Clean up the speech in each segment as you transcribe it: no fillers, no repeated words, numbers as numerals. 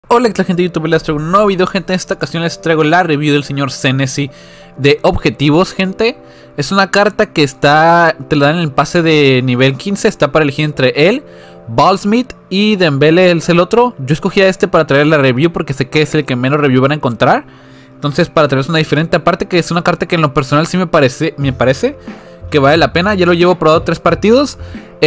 Hola, ¿qué tal, gente de YouTube? Les traigo un nuevo video, gente. En esta ocasión les traigo la review del señor Senesi de objetivos, gente. Es una carta que te la dan en el pase de nivel 15. Está para elegir entre él, Ballsmith y Dembele es el otro. Yo escogí a este para traer la review porque sé que es el que menos review van a encontrar. Entonces, para traerles una diferente, aparte que es una carta que en lo personal sí me parece que vale la pena. Ya lo llevo probado 3 partidos.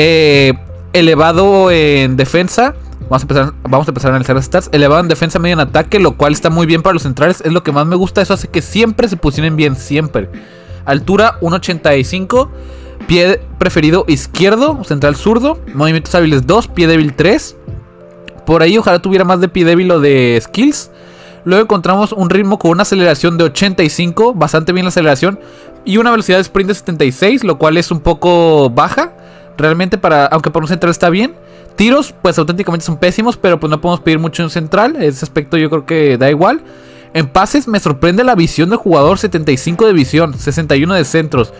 Elevado en defensa. Vamos a empezar a analizar las stats. Elevado en defensa, medio en ataque, lo cual está muy bien para los centrales. Es lo que más me gusta. Eso hace que siempre se posicionen bien, siempre. Altura 1.85. Pie preferido izquierdo, central zurdo. Movimientos hábiles 2, pie débil 3. Por ahí ojalá tuviera más de pie débil o de skills. Luego encontramos un ritmo con una aceleración de 85. Bastante bien la aceleración. Y una velocidad de sprint de 76, lo cual es un poco baja. Realmente aunque para un central está bien. Tiros pues auténticamente son pésimos, pero pues no podemos pedir mucho en un central. Ese aspecto yo creo que da igual. En pases me sorprende la visión del jugador. 75 de visión, 61 de centros,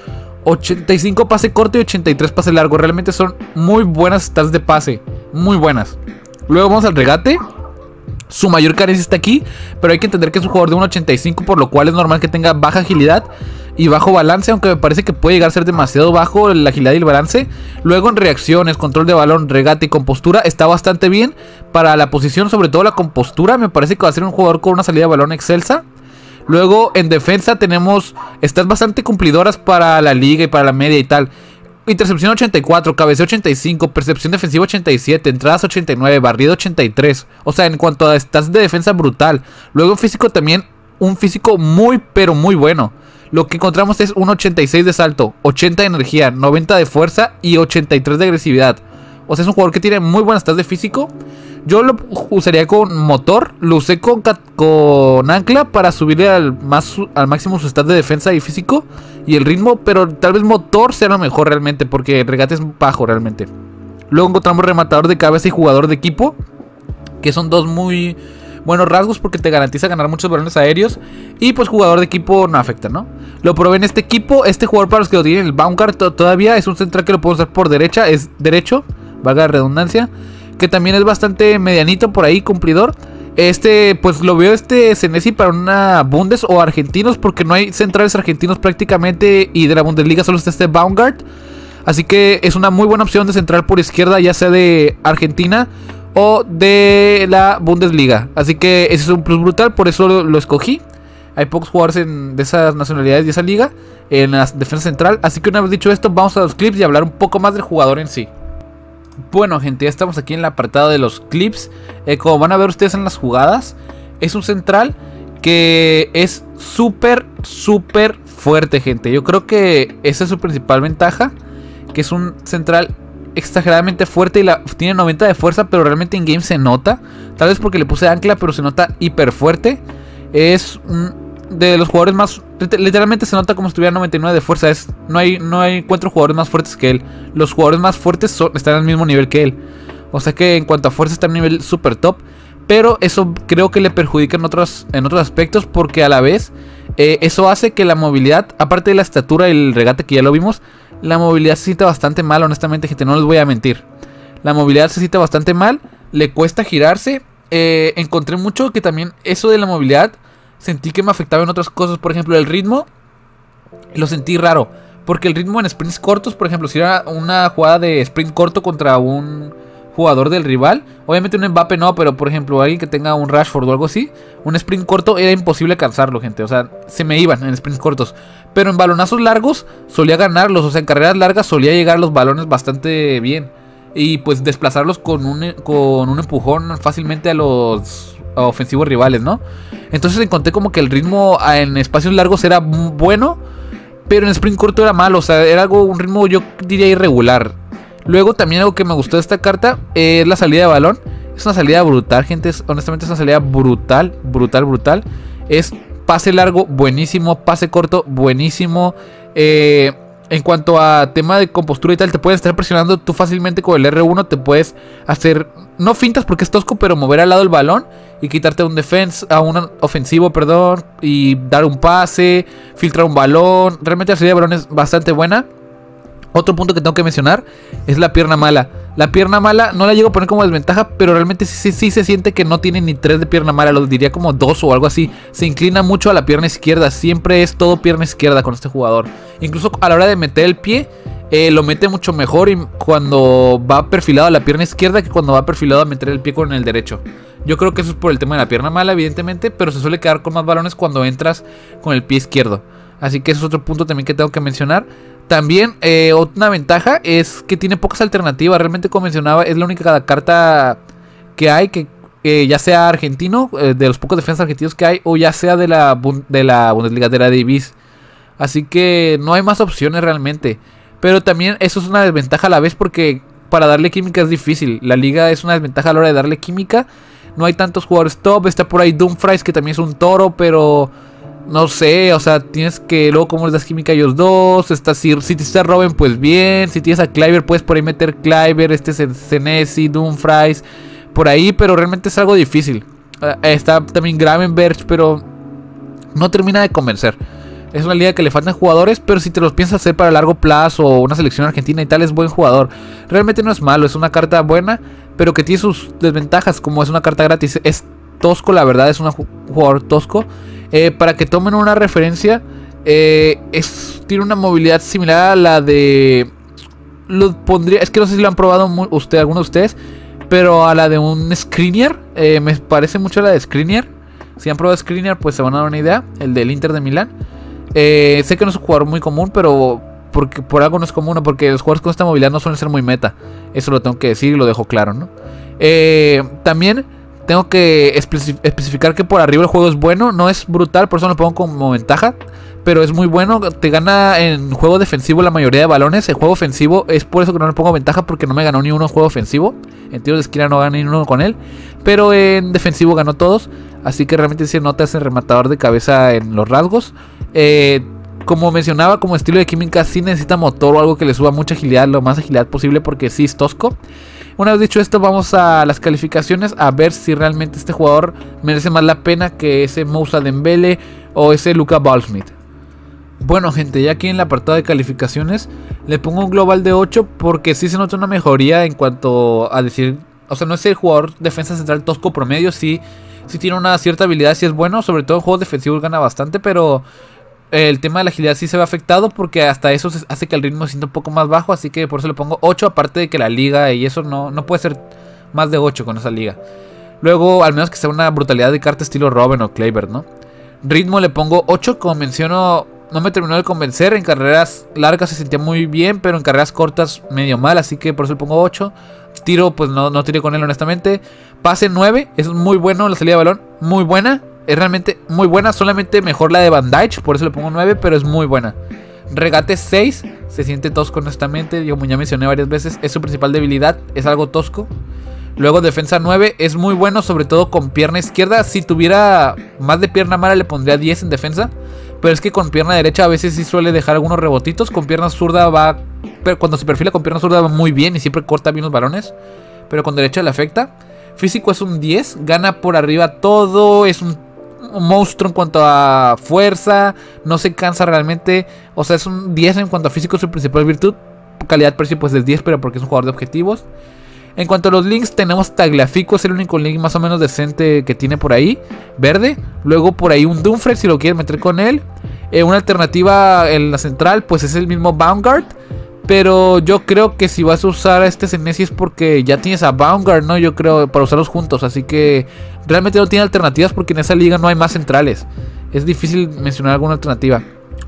85 pase corto y 83 pase largo. Realmente son muy buenas stats de pase, muy buenas. Luego vamos al regate. Su mayor carencia está aquí, pero hay que entender que es un jugador de 1.85, por lo cual es normal que tenga baja agilidad y bajo balance, aunque me parece que puede llegar a ser demasiado bajo la agilidad y el balance. Luego en reacciones, control de balón, regate y compostura está bastante bien para la posición, sobre todo la compostura. Me parece que va a ser un jugador con una salida de balón excelsa. Luego en defensa tenemos stats bastante cumplidoras para la liga y para la media y tal. Intercepción 84, cabeceo 85, percepción defensiva 87, entradas 89, barrido 83. O sea, en cuanto a stats de defensa, brutal. Luego en físico también, un físico muy pero muy bueno. Lo que encontramos es un 86 de salto, 80 de energía, 90 de fuerza y 83 de agresividad. O sea, es un jugador que tiene muy buenas stats de físico. Yo lo usaría con motor. Lo usé con ancla para subirle al máximo su stat de defensa y físico y el ritmo. Pero tal vez motor sea lo mejor realmente, porque el regate es bajo realmente. Luego encontramos rematador de cabeza y jugador de equipo, que son dos muy buenos rasgos porque te garantiza ganar muchos balones aéreos. Y pues jugador de equipo no afecta, ¿no? Lo probé en este equipo. Este jugador, para los que lo tienen, el Baumgart todavía es un central que lo puedo usar por derecha. Es derecho, valga la redundancia, que también es bastante medianito por ahí, cumplidor. Pues lo veo Senesi para una Bundes o argentinos, porque no hay centrales argentinos prácticamente, y de la Bundesliga solo está este Baumgart. Así que es una muy buena opción de central por izquierda, ya sea de Argentina o de la Bundesliga. Así que ese es un plus brutal, por eso lo escogí. Hay pocos jugadores de esas nacionalidades y esa liga en la defensa central. Así que una vez dicho esto, vamos a los clips y hablar un poco más del jugador en sí. Bueno, gente, ya estamos aquí en el apartado de los clips. Como van a ver ustedes en las jugadas, es un central que es súper fuerte, gente. Yo creo que esa es su principal ventaja, que es un central exageradamente fuerte y tiene 90 de fuerza, pero realmente en game se nota. Tal vez porque le puse ancla, pero se nota hiper fuerte. Es de los jugadores más... Literalmente se nota como si tuviera 99 de fuerza. No hay 4 jugadores más fuertes que él. Los jugadores más fuertes están al mismo nivel que él. O sea que en cuanto a fuerza está a un nivel super top. Pero eso creo que le perjudica en otros aspectos, porque a la vez eso hace que la movilidad, aparte de la estatura y el regate que ya lo vimos, la movilidad se siente bastante mal, honestamente, gente, no les voy a mentir. La movilidad se siente bastante mal, le cuesta girarse. Encontré mucho que también eso de la movilidad sentí que me afectaba en otras cosas. Por ejemplo, el ritmo lo sentí raro, porque el ritmo en sprints cortos, por ejemplo, si era una jugada de sprint corto contra un jugador del rival, obviamente un Mbappé no, pero por ejemplo alguien que tenga un Rashford o algo así, un sprint corto era imposible alcanzarlo, gente. O sea, se me iban en sprints cortos. Pero en balonazos largos solía ganarlos. O sea, en carreras largas solía llegar los balones bastante bien y pues desplazarlos con un empujón fácilmente a los ofensivos rivales, ¿no? Entonces encontré como que el ritmo en espacios largos era bueno, pero en sprint corto era malo. O sea, era un ritmo, yo diría, irregular. Luego también algo que me gustó de esta carta es la salida de balón. Es una salida brutal, gente. Honestamente es una salida brutal. Es pase largo, buenísimo. Pase corto, buenísimo. En cuanto a tema de compostura y tal, te puedes estar presionando tú fácilmente con el R1. Te puedes hacer, no fintas porque es tosco, pero mover al lado el balón y quitarte a un ofensivo, perdón, y dar un pase, filtrar un balón. Realmente la salida de balón es bastante buena. Otro punto que tengo que mencionar es la pierna mala. La pierna mala no la llego a poner como desventaja, pero realmente sí se siente que no tiene ni 3 de pierna mala, lo diría como 2 o algo así. Se inclina mucho a la pierna izquierda, siempre es todo pierna izquierda con este jugador. Incluso a la hora de meter el pie, lo mete mucho mejor cuando va perfilado a la pierna izquierda que cuando va perfilado a meter el pie con el derecho. Yo creo que eso es por el tema de la pierna mala, evidentemente, pero se suele quedar con más balones cuando entras con el pie izquierdo. Así que ese es otro punto también que tengo que mencionar. También una ventaja es que tiene pocas alternativas. Realmente, como mencionaba, es la única carta que hay que ya sea argentino, de los pocos defensas argentinos que hay, o ya sea de la Bundesliga, de la Divís. Así que no hay más opciones realmente. Pero también eso es una desventaja a la vez porque para darle química es difícil. La liga es una desventaja a la hora de darle química. No hay tantos jugadores top. Está por ahí Dumfries, que también es un toro, pero no sé, o sea, tienes que luego cómo les das química a ellos dos. Si te está Robben, pues bien. Si tienes a Kluivert, puedes por ahí meter Kluivert, Senesi, Dumfries, por ahí, pero realmente es algo difícil. Está también Gravenberch, pero no termina de convencer. Es una liga que le faltan jugadores, pero si te los piensas hacer para largo plazo o una selección argentina y tal, es buen jugador. Realmente no es malo, es una carta buena, pero que tiene sus desventajas, como es una carta gratis. Es tosco, la verdad, es un jugador tosco. Para que tomen una referencia, tiene una movilidad similar a la de... es que no sé si lo han probado alguno de ustedes, pero a la de un Skriniar. Me parece mucho a la de Skriniar. Si han probado Skriniar, pues se van a dar una idea. El del Inter de Milán. Sé que no es un jugador muy común, pero por algo no es común, porque los jugadores con esta movilidad no suelen ser muy meta. Eso lo tengo que decir y lo dejo claro, ¿no? También tengo que especificar que por arriba el juego es bueno. No es brutal, por eso lo pongo como ventaja, pero es muy bueno. Te gana en juego defensivo la mayoría de balones. En juego ofensivo es por eso que no le pongo ventaja, porque no me ganó ni uno en juego ofensivo. En tiros de esquina no gané ni uno con él, pero en defensivo ganó todos. Así que realmente se nota ese rematador de cabeza en los rasgos. Como mencionaba, como estilo de química sí necesita motor o algo que le suba mucha agilidad, lo más agilidad posible, porque sí es tosco. Una vez dicho esto, vamos a las calificaciones a ver si realmente este jugador merece más la pena que ese Moussa Dembélé o ese Luka Ballsmith. Bueno, gente, ya aquí en el apartado de calificaciones le pongo un global de 8 porque sí se nota una mejoría en cuanto a decir, o sea, no es el jugador defensa central tosco promedio, sí tiene una cierta habilidad, sí es bueno, sobre todo en juegos defensivos gana bastante, pero el tema de la agilidad sí se ve afectado porque hasta eso hace que el ritmo se sienta un poco más bajo, así que por eso le pongo 8, aparte de que la liga y eso no puede ser más de 8 con esa liga. Luego, al menos que sea una brutalidad de carta estilo Robben o Kluivert, ¿no? Ritmo le pongo 8, como menciono, no me terminó de convencer. En carreras largas se sentía muy bien, pero en carreras cortas medio mal, así que por eso le pongo 8. Tiro, pues no tiré con él honestamente. Pase 9, es muy bueno la salida de balón, muy buena. Es realmente muy buena, solamente mejor la de Van Dijk, por eso le pongo 9, pero es muy buena. Regate 6, se siente tosco honestamente, como ya mencioné varias veces, es su principal debilidad, es algo tosco. Luego defensa 9, es muy bueno, sobre todo con pierna izquierda. Si tuviera más de pierna mala le pondría 10 en defensa, pero es que con pierna derecha a veces sí suele dejar algunos rebotitos. Con pierna zurda pero cuando se perfila con pierna zurda va muy bien y siempre corta bien los balones, pero con derecha le afecta. Físico es un 10, gana por arriba todo, es un monstruo en cuanto a fuerza, no se cansa realmente, o sea, es un 10 en cuanto a físico, es su principal virtud. Calidad-precio pues es 10, pero porque es un jugador de objetivos. En cuanto a los links, tenemos Tagliafico, es el único link más o menos decente que tiene por ahí, verde. Luego por ahí un Dumfries si lo quieres meter con él. Una alternativa en la central pues es el mismo Baumgart, pero yo creo que si vas a usar a este Senesi es porque ya tienes a Baumgart, ¿no? Yo creo, para usarlos juntos, así que realmente no tiene alternativas porque en esa liga no hay más centrales. Es difícil mencionar alguna alternativa.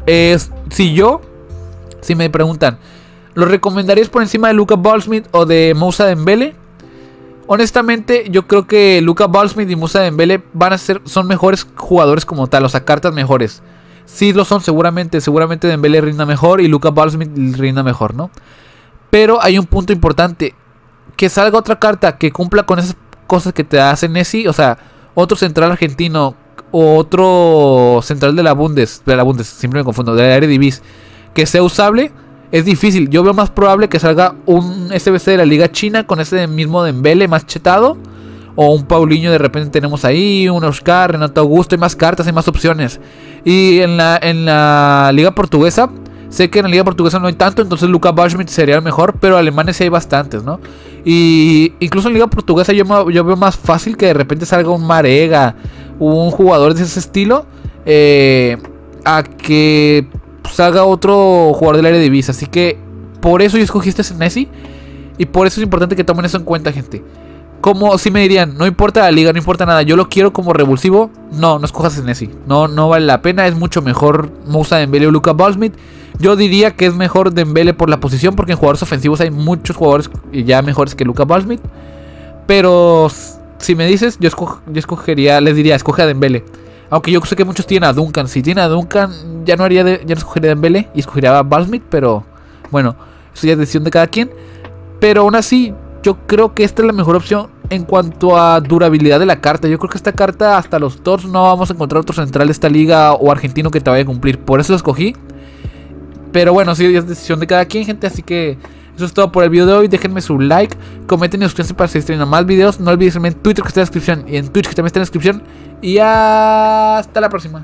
Si me preguntan, ¿lo recomendarías por encima de Luka Ballsmith o de Moussa Dembélé? Honestamente, yo creo que Luka Ballsmith y Moussa Dembélé son mejores jugadores como tal, o sea, cartas mejores. Sí lo son seguramente Dembélé rinda mejor y Luka Ballsmith rinda mejor, ¿no? Pero hay un punto importante, que salga otra carta que cumpla con esas cosas que te hace Nessi, o sea, otro central argentino o otro central de la Bundes, siempre me confundo, de la Eredivisie, que sea usable. Es difícil, yo veo más probable que salga un SBC de la Liga China con ese mismo Dembélé más chetado, o un Paulinho de repente tenemos ahí, un Oscar, Renato Augusto, hay más cartas, hay más opciones. Y en la Liga Portuguesa Sé que en la liga portuguesa no hay tanto, entonces Luka Baldschmidt sería el mejor, pero alemanes sí hay bastantes, ¿no? Y incluso en la liga portuguesa yo veo más fácil que de repente salga un Marega, un jugador de ese estilo, a que salga otro jugador del Eredivisie. Así que por eso yo escogí este Senesi, y por eso es importante que tomen eso en cuenta, gente. Como si me dirían, no importa la liga, no importa nada, yo lo quiero como revulsivo. No escojas Senesi. No vale la pena. Es mucho mejor Moussa Dembélé o Luka Baldschmidt. Yo diría que es mejor Dembélé por la posición, porque en jugadores ofensivos hay muchos jugadores ya mejores que Luka Baldschmidt. Pero si me dices, yo escogería, les diría, escoge a Dembélé. Aunque yo sé que muchos tienen a Duncan. Si tienen a Duncan, ya no escogería a Dembélé y escogería a Baldschmidt. Pero bueno, eso ya es decisión de cada quien. Pero aún así, yo creo que esta es la mejor opción en cuanto a durabilidad de la carta. Yo creo que esta carta, hasta los Tors, no vamos a encontrar otro central de esta liga o argentino que te vaya a cumplir. Por eso lo escogí. Pero bueno, sí, es decisión de cada quien, gente. Así que eso es todo por el video de hoy. Déjenme su like, comenten y suscríbanse para seguir estrenando más videos. No olviden seguirme en Twitter, que está en la descripción, y en Twitch, que también está en la descripción. Y hasta la próxima.